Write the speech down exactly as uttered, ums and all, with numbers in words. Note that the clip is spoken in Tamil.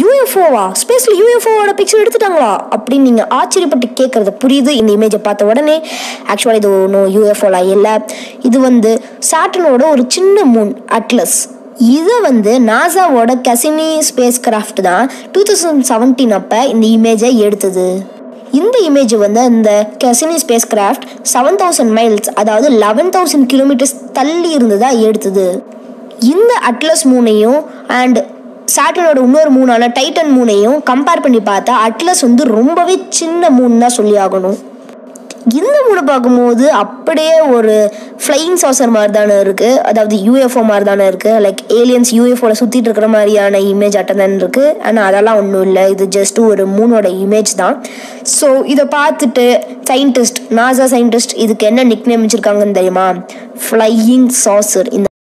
யூஎஃப்ஓவா, ஸ்பேஸில் யூஎஃப்ஓவோட பிக்சர் எடுத்துட்டாங்களா அப்படின்னு நீங்கள் ஆச்சரியப்பட்டு கேட்குறது புரியுது இந்த இமேஜை பார்த்த உடனே. ஆக்சுவலாக இது ஒன்றும் யூஎஃப்ஓலாம் இல்லை, இது வந்து சாட்டர்னோட ஒரு சின்ன மூன் அட்லஸ். இதை வந்து நாசாவோட கசினி ஸ்பேஸ் கிராஃப்ட் தான் டூ தௌசண்ட் செவன்டீன் அப்போ இந்த இமேஜை எடுத்தது. இந்த இமேஜ் வந்து இந்த Cassini spacecraft seven thousand miles அதாவது லெவன் தௌசண்ட் கிலோமீட்டர்ஸ் தள்ளி இருந்ததா எடுத்தது. இந்த அட்லஸ் மூனையும் அண்ட் சாட்டர்னோட இன்னொரு மூணான டைட்டன் மூனையும் கம்பேர் பண்ணி பார்த்தா அட்லஸ் வந்து ரொம்பவே சின்ன மூன் தான் சொல்லி ஆகணும். இந்த மூணை பார்க்கும்போது அப்படியே ஒரு ஃப்ளையிங் சாசர் மாதிரி தானே இருக்குது, அதாவது யூஎஃப்ஓ மாதிரி தானே இருக்குது. லைக் ஏலியன்ஸ் யூஎஃப்ஓவில் சுற்றிட்டு இருக்கிற மாதிரியான இமேஜ் அட்டன் தான் இருக்குது. ஆனால் அதெல்லாம் ஒன்றும் இல்லை, இது ஜஸ்ட் ஒரு மூனோட இமேஜ் தான். ஸோ இதை பார்த்துட்டு சயின்டிஸ்ட் நாசா சயின்டிஸ்ட் இதுக்கு என்ன நிக் நேம் வச்சுருக்காங்கன்னு தெரியுமா? Flying saucer. இந்த